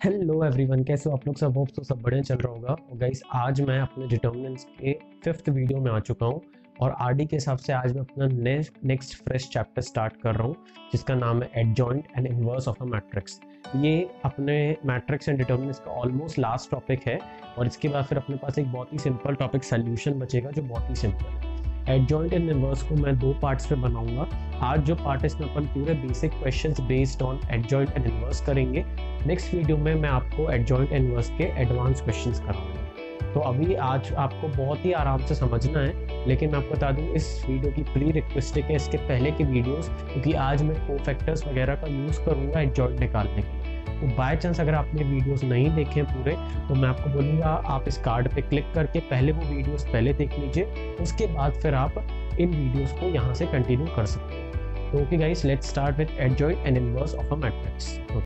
Hello everyone, कैसे हो आप लोग? सब होप तो सब बढ़िया चल रहा होगा। और गाइस, आज मैं अपने डिटर्मिनेंट्स के 5th वीडियो में आ चुका हूँ और आरडी के हिसाब से आज मैं अपना नेक्स्ट फ्रेश चैप्टर स्टार्ट कर रहा हूँ, जिसका नाम है adjoint and inverse of a matrix. ये अपने मैट्रिक्स एंड डिटर्मिनेंट्स का ऑलमोस्ट लास्ट टॉपिक है और इसके बाद फिर अपने पास एक बहुत ही सिंपल टॉपिक सोल्यूशन बचेगा जो बहुत ही सिंपल है। एडजॉइंट एंड इनवर्स को मैं 2 पार्ट्स में बनाऊंगा। आज जो पार्ट है इसमें अपन पूरे basic questions based on adjoint and inverse करेंगे। नेक्स्ट वीडियो में मैं आपको एडजॉइंट एंड इनवर्स के एडवांस क्वेश्चंस कराऊंगा। तो अभी आज आपको बहुत ही आराम से समझना है, लेकिन मैं आपको बता दूं इस वीडियो की प्री रिक्वेस्टिक है इसके पहले की वीडियोस, क्योंकि आज मैं कोफैक्टर्स वगैरह का यूज़ करूंगा एडजॉइंट निकालने के लिए। तो बाय चांस अगर आपने वीडियोस नहीं देखे पूरे तो मैं आपको बोलूँगा आप इस कार्ड पे क्लिक करके पहले वो वीडियोस पहले देख लीजिए, उसके बाद फिर आप इन वीडियोस को यहाँ से कंटिन्यू कर सकते हैं। तो okay guys, let's start with adjoint and inverse of a matrix. Okay,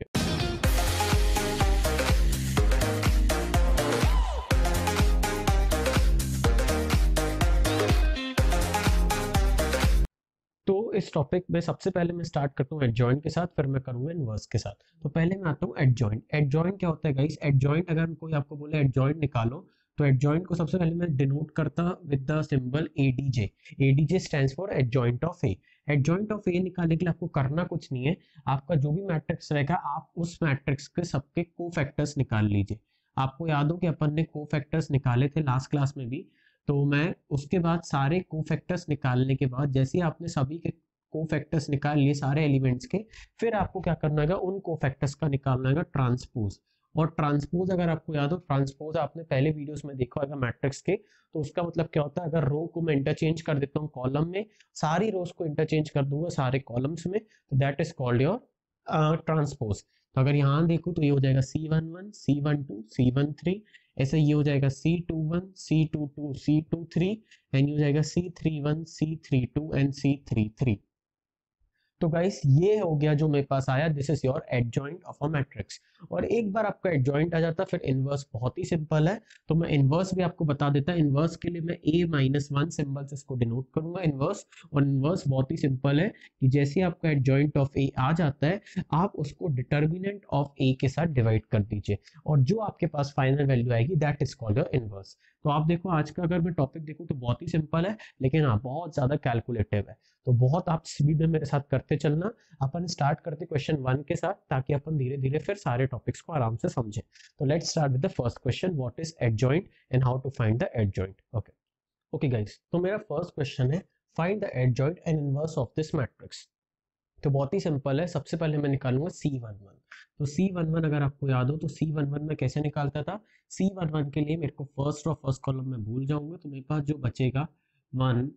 तो इस टॉपिक में सबसे पहले मैं स्टार्ट करता हूँ एडजॉइंट के साथ, फिर मैं करूँगा इनवर्स के साथ। तो पहले मैं आता हूँ एडजॉइंट। एडजॉइंट क्या होता है गाइस? एडजॉइंट अगर कोई आपको बोले एडजॉइंट निकालो, तो एडजॉइंट को सबसे पहले मैं डिनोट करता with the symbol ADJ. ADJ stands for adjoint of A. Adjoint of A निकालने के लिए आपको करना कुछ नहीं है, आपका जो भी मैट्रिक्स रहेगा आप उस मैट्रिक्स के सबके कोफैक्टर्स निकाल लीजिए। आपको याद हो कि अपन ने कोफैक्टर्स निकाले थे लास्ट क्लास में भी। तो मैं उसके बाद सारे कोफैक्टर्स निकालने के बाद, जैसे ही आपने सभी के कोफैक्टर्स निकाल लिए सारे एलिमेंट्स के, फिर आपको क्या करना है, उन कोफैक्टर्स का निकालना है ट्रांसपोज। और ट्रांसपोज अगर आपको याद हो, ट्रांसपोज आपने पहले वीडियोस में देखा होगा मैट्रिक्स के, तो उसका मतलब क्या होता है, अगर रो को मैं इंटरचेंज कर देता हूँ कॉलम में, सारी रोज को इंटरचेंज कर दूंगा सारे कॉलम्स में, तो that is called your transpose. तो अगर यहाँ देखो तो ये हो जाएगा C11 C12 C13, ऐसे ये हो जाएगा C21 C22 C23 एंड ये हो जाएगा C31 C32 एंड C33। तो गाइस ये हो गया जो मेरे पास आया, this is your adjoint of a matrix. और एक बार आपका एडजॉइंट आ जाता फिर इनवर्स बहुत ही सिंपल है। तो मैं इनवर्स भी आपको बता देता। इनवर्स के लिए मैं A-1 सिंबल से इसको डिनोट करूंगा इनवर्स। और इनवर्स बहुत ही सिंपल है कि जैसे आपका एडजॉइंट ऑफ ए आ जाता है, आप उसको डिटर्मिनेंट ऑफ ए के साथ डिवाइड कर दीजिए और जो आपके पास फाइनल वैल्यू आएगी that is called your inverse. तो आप देखो आज का अगर मैं टॉपिक देखूं तो बहुत ही सिंपल है, लेकिन हाँ बहुत ज्यादा कैलकुलेटिव है। तो बहुत आप स्पीड में मेरे साथ करते चलना। अपन स्टार्ट करते क्वेश्चन 1 के साथ, ताकि अपन धीरे धीरे फिर सारे टॉपिक्स को आराम से समझें। तो let's start with the first question, what is adjoint and how to find the adjoint. Okay okay guys, तो मेरा फर्स्ट क्वेश्चन है find the adjoint and inverse of this matrix. तो बहुत ही सिंपल है, सबसे पहले मैं निकालूंगा C11। तो C11 अगर आपको याद हो तो C11 में कैसे निकालता था? C11 के लिए मेरे को फर्स्ट और फर्स्ट कॉलम में भूल जाऊंगा, तो मेरे पास जो बचेगा 1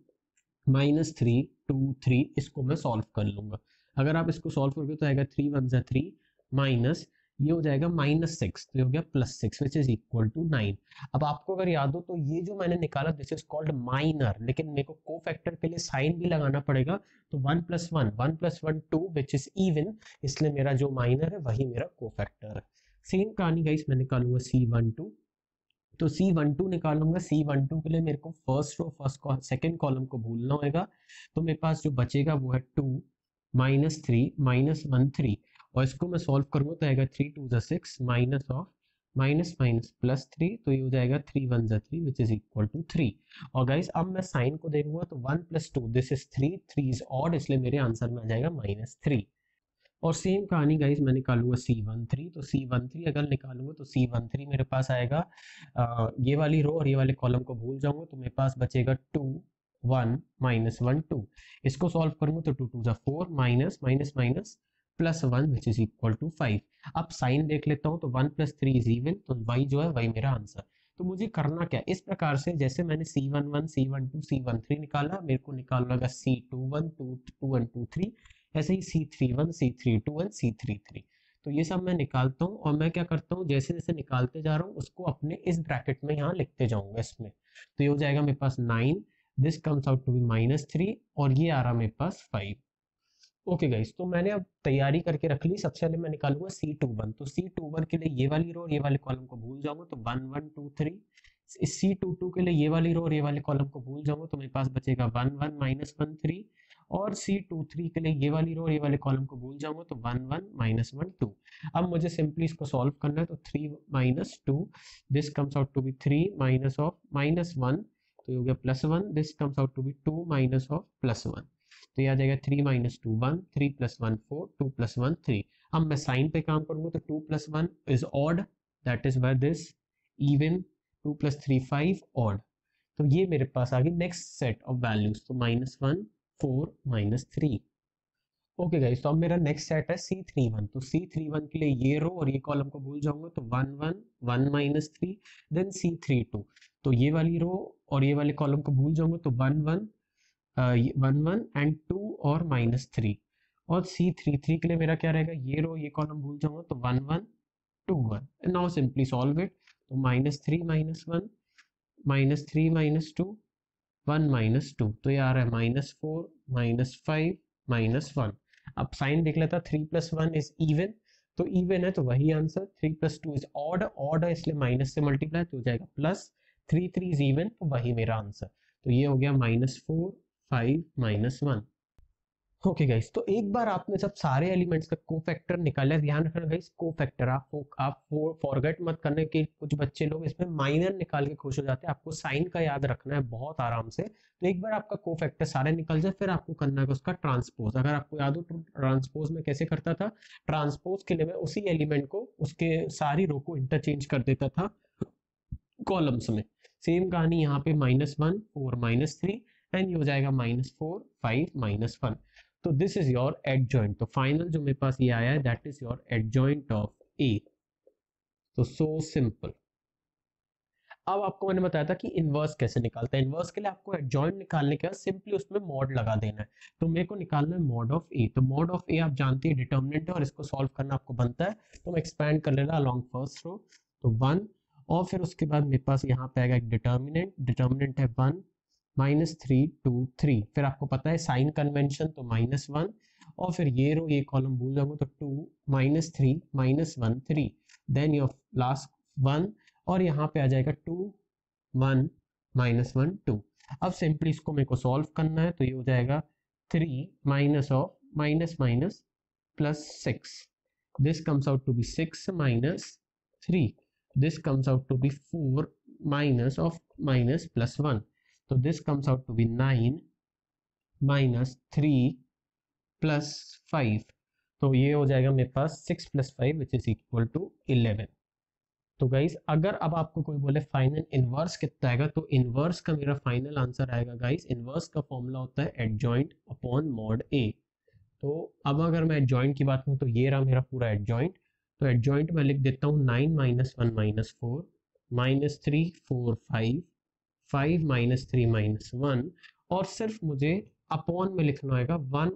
-3 2 3, इसको मैं सॉल्व कर लूंगा। अगर आप इसको सॉल्व करोगे तो आएगा 3 1 जा 3 माइनस, ये हो जाएगा -6, तो ये हो गया +6 विच इज इक्वल टू 9। अब आपको अगर याद हो तो ये जो मैंने निकाला दिस इज कॉल्ड माइनर, लेकिन मेरे को कोफैक्टर के लिए साइन भी लगाना पड़ेगा। तो 1 + 1 1 + 1 2 विच इज इवन, इसलिए मेरा जो माइनर है वही मेरा कोफैक्टर है। सेम कहानी गाइस, मैं निकालूंगा C12। तो C12 निकालूंगा। C12 के लिए मेरे को first row first second column को भूलना होगा। तो मेरे पास जो बचेगा वो है 2 -3 -1 3, और इसको मैं सॉल्व करूंगा तो आएगा 3 2 जा 6 माइनस ऑफ माइनस माइनस +3, तो ये हो जाएगा 3 1 जा 3 विच इज इक्वल टू 3। और गाइस अब मैं साइन को देखूंगा तो 1 + 2 दिस इज 3 3 इज ऑड, इसलिए मेरे आंसर में आ जाएगा -3। और सेम कहानी गाइस मैं निकालूंगा C13। तो C13 अगर निकालूंगा तो C13 मेरे पास आएगा ये वाली रो और ये वाले कॉलम को भूल जाऊंगा, तो मेरे पास बचेगा 2 1 -1 2। इसको सॉल्व करूंगा तो 2 2 जा 4 minus minus minus +1 which is equal to 5। अब साइन देख लेता हूँ तो 1 + 3 इज इवन, तो वही जो है वही मेरा आंसर। तो मुझे करना क्या, इस प्रकार से जैसे मैंने C11 C12 C13 निकाला, मेरे को निकालना होगा C21 2 2 3, ऐसे ही C31 C32 एंड C33। तो ये सब मैं निकालता हूँ और मैं क्या करता हूँ, जैसे जैसे निकालते जा रहा हूँ उसको अपने इस ब्रैकेट में यहाँ लिखते जाऊंगा इसमें। तो ये हो जाएगा मेरे पास 9, this comes out to be -3, और ये आ रहा मेरे पास 5। ओके गाइस, तो मैंने अब तैयारी करके रख ली। सबसे पहले मैं निकालूंगा C21। तो C21 के लिए ये वाली रो और ये वाले कॉलम को भूल जाऊंगा, तो 1 1 2 3। इस C22 के लिए ये वाली रो और ये वाले कॉलम को भूल जाऊंगा, तो मेरे पास बचेगा 1 1 -1 3, और C23 के लिए ये वाली रो और ये वाले कॉलम को भूल जाऊंगा तो 1 1 माइनस 1 2। अब मुझे सिंपली इसको सॉल्व करना है तो 3 minus 2, this comes out to be 3 minus of minus 1, तो ये हो गया plus 1, this comes out to be 2 minus of plus 1, तो ये आ जाएगा 3 माइनस 2 1, 3 प्लस 1 4, 2 प्लस 1 3। अब मैं साइन पे काम करूंगा तो 2 plus 1 is odd, that is why this even, 2 plus 3 5 odd. तो ये मेरे पास आ गई नेक्स्ट सेट ऑफ वैल्यूज, तो माइनस 1 4 माइनस 3। ओके गाइस, तो अब मेरा नेक्स्ट सेट है C31, तो C31 के लिए ये रो और ये कॉलम को भूल जाऊंगा तो 1 1 1 माइनस 3, देन C32, तो ये वाली रो और ये वाले कॉलम को भूल जाऊंगा तो 1 1 1 1 एंड 2 और माइनस 3, और C33 के लिए मेरा क्या रहेगा, ये रो ये कॉलम भूल जाऊंगा तो 1 1 2 1, and now simply solve it, तो minus 3 minus 1 minus 3 minus 2 1 minus 2, तो ये आ रहा है माइनस 4 माइनस 5 माइनस 1। अब साइन देख लेता, 3 प्लस 1 इज इवन, तो इवन है तो वही answer, 3 plus 2 is odd, odd है इसलिए माइनस से मल्टीप्लाई तो हो जाएगा प्लस, 3 3 इज इवन, तो वही मेरा आंसर, तो ये हो गया माइनस 4 5 माइनस 1। ओके गाइस, तो एक बार आपने सब सारे एलिमेंट्स का कोफैक्टर निकाला, ध्यान रखना गाइस कोफैक्टर आप फॉरगेट मत करने कि कुछ बच्चे लोग इसमें माइनर निकाल के खुश हो जाते हैं, आपको साइन का याद रखना है बहुत आराम से। तो एक बार आपका कोफैक्टर सारे निकल जाए फिर आपको करना है उसका ट्रांसपोज। अगर आपको याद हो ट्रांसपोज में कैसे करता था, ट्रांसपोज के लिए मैं उसी एलिमेंट को उसके सारी रो को इंटरचेंज कर देता था कॉलम्स में। सेम कहानी यहाँ पे माइनस 1 4 माइनस 3 एंड ये हो जाएगा माइनस 4 5 माइनस 1। तो दिस इज योर एडजॉइंट, तो फाइनल जो मेरे पास ये आया है that is your adjoint of A. तो सो सिंपल। अब आपको मैंने बताया था कि इनवर्स कैसे निकालते हैं। इनवर्स के लिए आपको एडजॉइंट निकालने के बाद सिंपली उसमें मॉड लगा देना है। तो मेरे को निकालना है मॉड ऑफ ए, तो मॉड ऑफ ए आप जानते हैं डिटर्मिनेंट है और इसको सॉल्व करना आपको बनता है। तो मैं एक्सपैंड कर लेना अलोंग फर्स्ट रो, तो 1, और फिर उसके बाद मेरे पास यहाँ पे आएगा एक डिटर्मिनेंट, डिटर्मिनेंट है 1 माइनस 3 2 3, फिर आपको पता है साइन कन्वेंशन तो माइनस 1, और फिर ये रो ये कॉलम भूल जाऊंगा तो 2 minus 3 minus 1 3, then your last 1, और यहाँ पे आ जाएगा 2 1 माइनस 1 2। अब सिंपली इसको मेरे को सॉल्व करना है, तो ये हो जाएगा 3 minus of minus minus plus 6, this comes out to be 6 minus 3, this comes out to be 4 minus of minus plus 1, तो this comes out to be 9 minus 3 plus 5, तो ये हो जाएगा मेरे पास 6 plus 5 which is equal to 11। तो guys अगर अब आपको कोई बोले फाइनल इनवर्स कितना आएगा, तो इनवर्स का मेरा फाइनल आंसर आएगा गाइस, इनवर्स का फॉर्मूला होता है एडजॉइंट अपॉन मॉड ए। तो अब अगर मैं एडजॉइंट की बात करूँ तो ये रहा मेरा पूरा एडजॉइंट, तो एडजॉइंट में लिख देता हूँ 9 minus 1 minus 4 minus 3 4 5 5 minus 3 minus 1, और सिर्फ मुझे अपॉन में लिखना होगा 1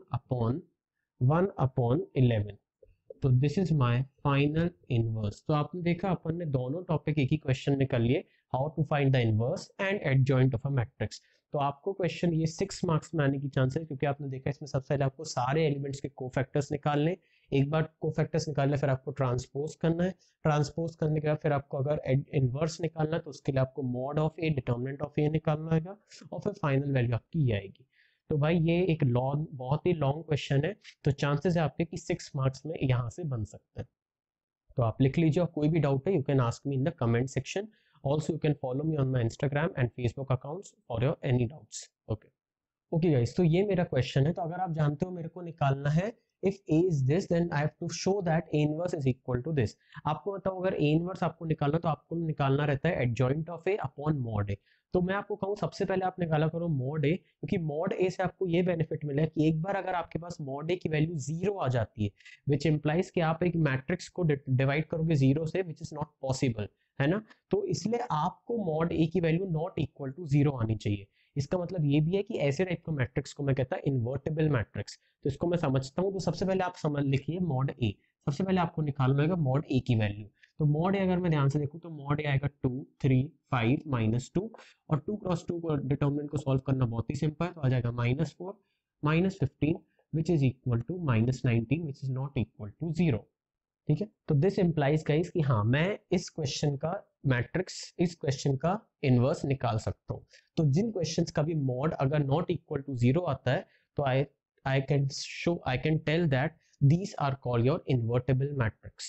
अपॉन 11। तो this is my final inverse. तो आपने देखा अपन ने दोनों टॉपिक एक ही क्वेश्चन में कर लिए, how to find the inverse and adjoint of a matrix. तो आपको क्वेश्चन ये 6 मार्क्स में आने की चांस है, क्योंकि आपने देखा इसमें सबसे पहले आपको सारे एलिमेंट्स के कोफैक्टर्स निकालने, एक बार कोफैक्टर्स निकालने फिर आपको ट्रांसपोज करना है, ट्रांसपोज करने के बाद फिर आपको अगर इनवर्स निकालना है तो उसके लिए आपको mod of A determinant of A निकालना होगा, और फिर फाइनल वैल्यू आपकी ये आएगी। तो भाई ये एक लॉन्ग बहुत ही लॉन्ग क्वेश्चन है, तो चांसेस है आपके कि 6 मार्क्स में यहाँ से बन सकते हैं। तो आप लिख लीजिए, और कोई भी डाउट है you can ask me in the comment section, also you can follow me on my Instagram and Facebook accounts for your any doubts. Okay guys, तो ये मेरा क्वेश्चन है। तो अगर आप जानते हो मेरे को निकालना है if a is this then I have to show that a inverse is equal to this। आपको बताओ अगर a inverse आपको निकालना तो आपको निकालना रहता है adjoint of a upon mod a। तो मैं आपको कहूँ सबसे पहले आप निकाला करो mod a, क्योंकि mod a से आपको ये बेनिफिट मिला कि एक बार अगर आपके पास mod a की वैल्यू 0 आ जाती है, which implies कि आप एक मैट्रिक्स को डिवाइड करोगे 0 से, which is not possible, है ना। तो इसलिए आपको mod a की वैल्यू नॉट इक्वल टू 0 आनी चाहिए। इसका मतलब ये भी है कि ऐसे टाइप का मैट्रिक्स को मैं कहता हूँ इन्वर्टेबल मैट्रिक्स। तो इसको मैं समझता हूँ, तो सबसे पहले आप समझ लिखिए मॉड ए। सबसे पहले आपको निकालना होगा मॉड ए की वैल्यू। तो मॉड ए अगर मैं ध्यान से देखूँ तो मॉड ए आएगा 2 3 5 माइनस 2, और 2 क्रॉस 2 को डिटर्मिनेंट को सॉल्व करना बहुत ही सिंपल है, तो आ जाएगा minus 4 minus 15 which is equal to minus 19 which is not equal to 0। ठीक है, तो दिस इंप्लाइज गाइस कि हाँ मैं इस क्वेश्चन का मैट्रिक्स, इस क्वेश्चन का इनवर्स निकाल सकता हूँ। तो जिन क्वेश्चंस का भी मॉड अगर नॉट इक्वल टू 0 आता है तो I can tell that these are called your invertible matrix.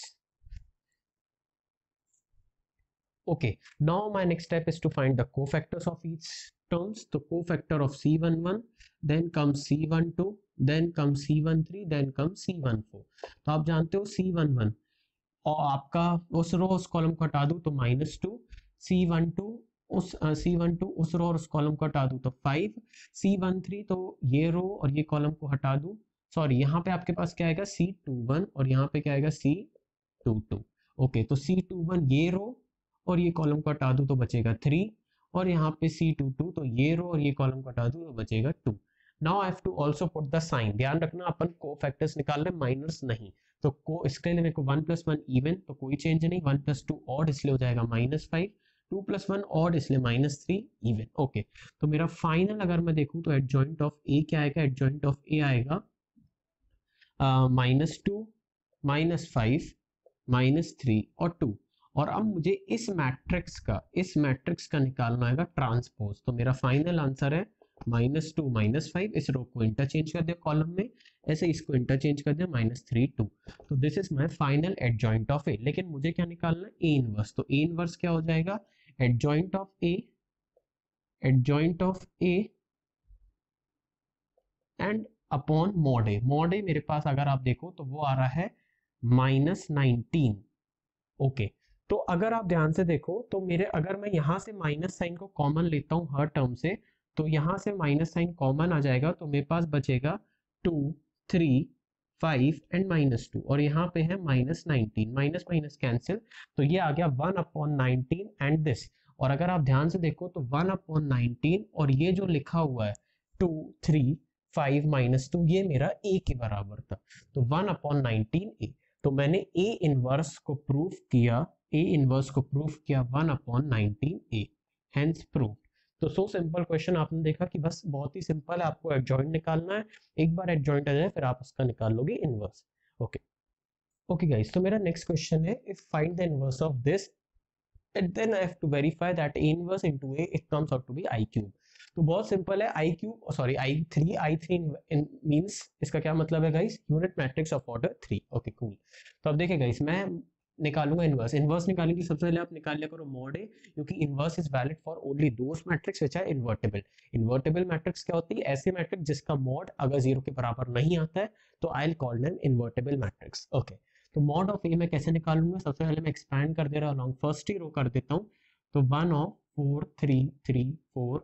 Okay, now my next step is to find the cofactors of each terms. The cofactor of C11, then comes C12, then comes C13, then comes C14. तो आप जानते हो C11 और आपका उस रो उस column को हटा दूं तो -2, C12 उस रो और उस कॉलम को हटा दूं तो 5, C13 तो ये रो और ये कॉलम को हटा दूं, सॉरी यहाँ पे आपके पास क्या आएगा C21 और यहाँ पे क्या आएगा C22. ओके, तो C21 ये रो और ये कॉलम को हटा दूं तो बचेगा 3 और यहाँ पे C22 तो ये रो और ये कॉलम को हटा दूं तो बचेगा 2. Now I have to also put the sign. ध्यान रखना अपन कोफैक्टर्स निकाल रहे माइनस नहीं, तो इसके लिए मेरे को 1 + 1 इवन तो कोई चेंज नहीं, 1 + 2 ऑड इसलिए हो जाएगा -5, 2 + 1 ऑड इसलिए -3 इवन. ओके, तो मेरा फाइनल अगर मैं देखूं तो एडजॉइंट ऑफ ए क्या आएगा, एडजॉइंट ऑफ ए आएगा -2, -5, -3 और 2. और अब मुझे इस मैट्रिक्स का निकालना है ट्रांसपोज. तो मेरा फाइनल आंसर है -2, -5. इस रो को इंटरचेंज कर दिया कॉलम में, ऐसे इसको इंटरचेंज कर दिया -3, 2. तो this is my final adjoint of A. लेकिन मुझे क्या निकालना है, ए इनवर्स. तो ए इनवर्स क्या हो जाएगा, adjoint of A and upon mod A. Mod A मेरे पास अगर आप देखो तो वो आ रहा है -19. ओके, तो अगर आप ध्यान से देखो तो मेरे अगर मैं यहाँ से माइनस साइन को कॉमन लेता हूँ हर टर्म से, तो यहाँ से माइनस साइन कॉमन आ जाएगा तो मेरे पास बचेगा 2, 3, 5 एंड -2 और यहाँ पे है -19. माइनस माइनस कैंसिल तो ये आ गया 1/19 एंड दिस. और अगर आप ध्यान से देखो तो 1/19 और ये जो लिखा हुआ है 2, 3, 5 -2 ये मेरा a के बराबर था. तो 1/19 a. तो मैंने a इनवर्स को प्रूव किया 1/19 a, हेंस प्रूव. तो सो सिंपल क्वेश्चन आपने देखा कि बस बहुत ही सिंपल है, आपको एडजॉइंट निकालना है. एक बार एडजॉइंट आ जाए फिर आप उसका निकाल लोगे इनवर्स. ओके गाइस, तो मेरा नेक्स्ट क्वेश्चन है if find the inverse of this and then I have to verify that a inverse into a it comes out to be I cube. तो बहुत सिंपल है, I3 मींस इसका क्या मतलब है guys, unit matrix of order 3. Okay cool. तो अब देखिए गाइस मैं निकालूंगा इनवर्स निकालने की सबसे पहले आप निकाल लिया करो मॉड ए, क्योंकि inverse is valid for only those matrix which are invertible. Invertible matrix क्या होती है, ऐसे मैट्रिक्स जिसका मॉड अगर 0 के बराबर नहीं आता है तो I will call them invertible matrix. Okay, तो मॉड ऑफ ए मैं कैसे निकालूंगा, सबसे पहले मैं एक्सपैंड कर दे रहा हूँ, फर्स्ट ही रो कर देता हूँ. तो 1 ऑफ 4, 3, 3, 4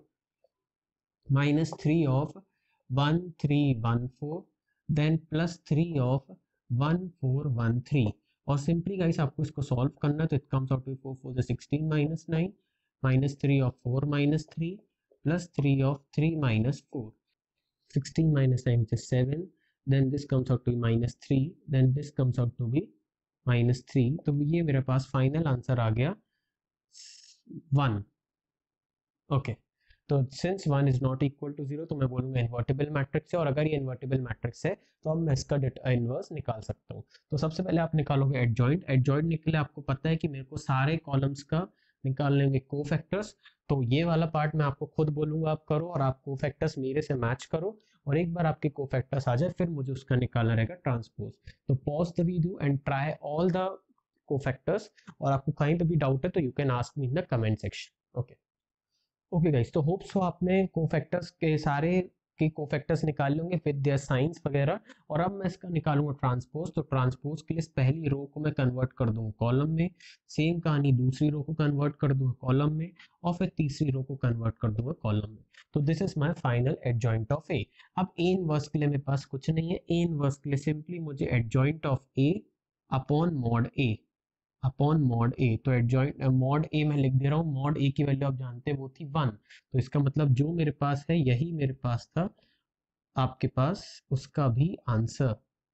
-3 ऑफ 1, 3, 1, 4 देन +3 ऑफ 1, 4, 1, 3. और सिंपली गाइस आपको इसको सॉल्व करना है तो it comes out to 4 4 16 -9 -3 of 4 -3 +3 of 3 -4 16 -9 which is 7. then this comes out to be -3 then this comes out to be -3. तो ये मेरे पास फाइनल आंसर आ गया 1. ओके, तो since 1 is not equal to 0 तो मैं बोलूंगा इन्वर्टेबल मैट्रिक्स है, और अगर ये इन्वर्टेबल मैट्रिक्स है तो अब मैं इसका इनवर्स निकाल सकता हूँ. तो सबसे पहले आप निकालोगे एडजॉइंट निकले, आपको पता है कि मेरे को सारे कॉलम्स का निकाल लेंगे कोफैक्टर्स. तो ये वाला पार्ट मैं आपको खुद बोलूंगा आप करो, और आप कोफैक्टर्स मेरे से मैच करो, और एक बार आपके कोफैक्टर्स आ जाए फिर मुझे उसका निकालना रहेगा ट्रांसपोज. तो pause the video and try all the cofactors, और आपको कहीं पे भी डाउट है तो you can ask me in the comment section. Okay guys, तो होप सो आपने कोफैक्टर्स के सारे के कोफैक्टर्स निकाल लेंगे विद देयर साइंस वगैरह. और अब मैं इसका निकालूंगा ट्रांसपोज. तो ट्रांसपोज के लिए पहली रो को मैं कन्वर्ट कर दूंगा कॉलम में, सेम कहानी दूसरी रो को कन्वर्ट कर दूंगा कॉलम में, और फिर तीसरी रो को कन्वर्ट कर दूंगा कॉलम में. तो this is my final adjoint of A. अब ए इनवर्स के लिए मेरे पास कुछ नहीं है, ए इनवर्स के लिए सिंपली मुझे adjoint of A upon mod A. तो एडजॉइंट मॉड ए मैं लिख दे रहा हूँ, मॉड ए की वैल्यू आप जानते हैं वो थी 1. तो इसका मतलब जो मेरे पास है यही मेरे पास था आपके पास उसका भी आंसर.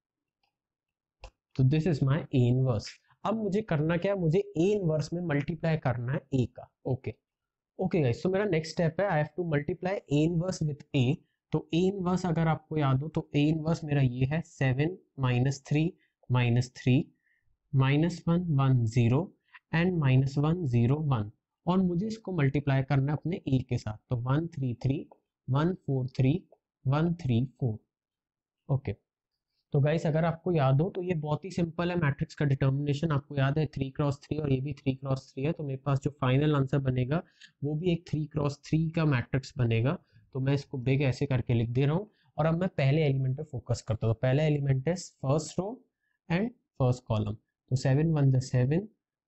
तो this is my A inverse. अब मुझे करना क्या है, मुझे ए इनवर्स में मल्टीप्लाई करना है ए का. ओके गाइस, तो मेरा नेक्स्ट स्टेप है I have to multiply A inverse with A. तो ए इनवर्स अगर आपको याद हो तो ए इनवर्स मेरा ये है 7 -3 -3 -1 1 0 एंड -1 0 1, और मुझे इसको मल्टीप्लाई करना है अपने ए के साथ. तो 1 3 3 1 4 3 1 3 4. ओके, तो गाइस अगर आपको याद हो तो ये बहुत ही सिंपल है, मैट्रिक्स का डिटर्मिनेशन आपको याद है 3x3 और ये भी 3x3 है, तो मेरे पास जो फाइनल आंसर बनेगा वो भी एक 3x3 का मैट्रिक्स बनेगा। तो मैं इसको बिग ऐसे करके लिख दे रहा हूँ और अब मैं पहले एलिमेंट पे फोकस करता हूँ। तो पहला एलिमेंट है first row and first column, तो 7 1 जा 7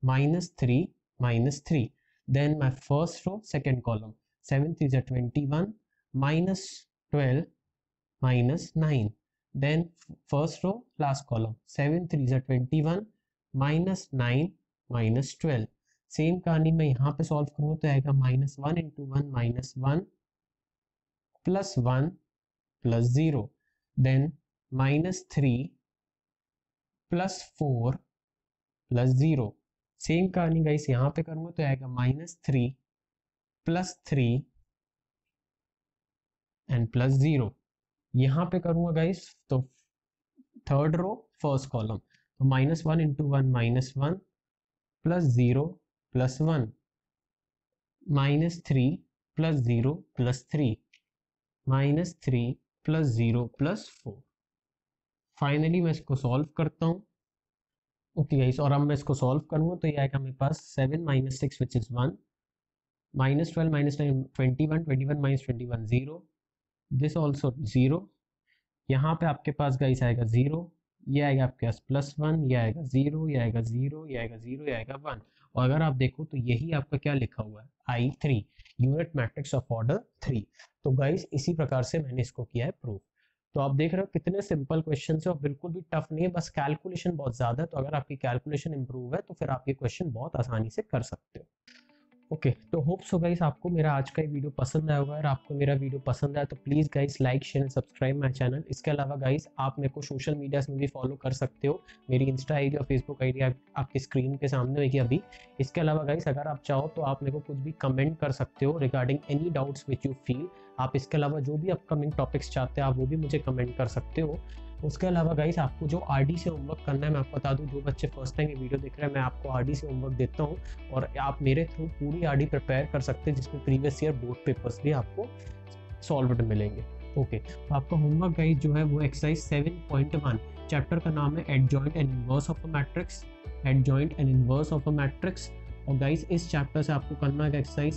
-3 then my first row second column 7 3 जा 21 -12 -9 then first row last column 7 3 is 21 -9 -12। Same कहानी मैं यहाँ पे सॉल्व करूँ तो आएगा -1 × 1 -1 +1 +0 then -3 +4 +0। सेम कहानी गाइस यहाँ पे करूँगा तो आएगा -3 +3 एंड +0। यहाँ पे करूँगा गाइस तो थर्ड रो फर्स्ट कॉलम, तो -1 × 1 -1 +0 +1 -3 +0 +3 -3 +0 +4। फाइनली मैं इसको सॉल्व करता हूँ। ओके गाइस, और अब मैं इसको सॉल्व करूँगा तो ये आएगा मेरे पास 7 - 6 which is 1 -12 -9 21 21 -21 0 दिस ऑल्सो 0। यहाँ पे आपके पास गाइस आएगा 0, ये आएगा आपके पास +1, ये आएगा 0, ये आएगा 0, ये आएगा 0, ये आएगा 1। और अगर आप देखो तो यही आपका क्या लिखा हुआ है I3 unit matrix of order 3। तो गाइस इसी प्रकार से मैंने इसको किया है प्रूफ। तो आप देख रहे हो कितने सिंपल क्वेश्चन है और बिल्कुल भी टफ नहीं है, बस कैलकुलेशन बहुत ज़्यादा है। तो अगर आपकी कैलकुलेशन इंप्रूव है तो फिर आप ये क्वेश्चन बहुत आसानी से कर सकते हो। ओके, तो होप सो गाइस आपको मेरा आज का ये वीडियो पसंद आया होगा। अगर आपको मेरा वीडियो पसंद आया तो please guys like share and subscribe my channel. इसके अलावा गाइस आप मेरे को सोशल मीडिया में भी फॉलो कर सकते हो। मेरी इंस्टा आईडी और फेसबुक आईडी आपकी स्क्रीन के सामने होगी अभी। इसके अलावा गाइस अगर आप चाहो तो आप मेरे को कुछ भी कमेंट कर सकते हो regarding any doubts which you feel. आप इसके अलावा जो भी अपकमिंग टॉपिक्स चाहते हैं आप वो भी मुझे कमेंट कर सकते हो। उसके अलावा गाइस आपको जो आरडी से होमवर्क करना है मैं आपको बता दूं, जो बच्चे फर्स्ट टाइम ये वीडियो देख रहे हैं मैं आपको आरडी से होमवर्क देता हूं और आप मेरे थ्रू पूरी आरडी प्रिपेयर कर सकते हैं जिसमें प्रीवियस ईयर बोर्ड पेपर्स भी आपको सॉल्व्ड मिलेंगे। ओके, तो आपका होमवर्क गाइस जो है वो एक्सरसाइज 7.1 चैप्टर का नाम है adjoint and inverse of a matrix, adjoint and inverse of a matrix. और गाइस इस चैप्टर से आपको करना है एक्सरसाइज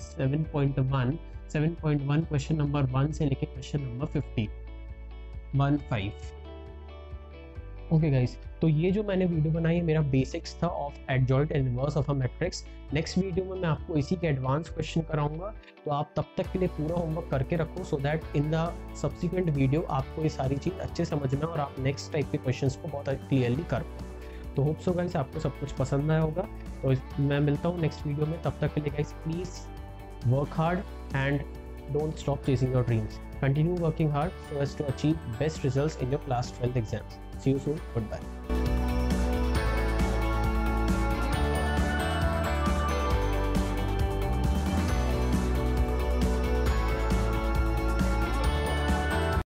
7.1 क्वेश्चन नंबर 1 से लेके क्वेश्चन नंबर 15। ओके गाइस, तो ये जो मैंने वीडियो बनाई है मेरा बेसिक्स था of adjoint and inverse of a matrix. Next video में मैं आपको इसी के एडवांस क्वेश्चन कराऊंगा, तो आप तब तक के लिए पूरा होमवर्क करके रखो so that in the subsequent video आपको ये सारी चीज़ अच्छे समझ में और आप नेक्स्ट टाइप के क्वेश्चंस को बहुत क्लियरली कर पाओ। तो होप सो गाइस आपको सब कुछ पसंद आया होगा। तो मैं मिलता हूँ नेक्स्ट वीडियो में, तब तक के लिए guys please work hard and don't stop chasing your dreams. Continue working hard so as to achieve best results in your class 12th exams. See you soon. Goodbye.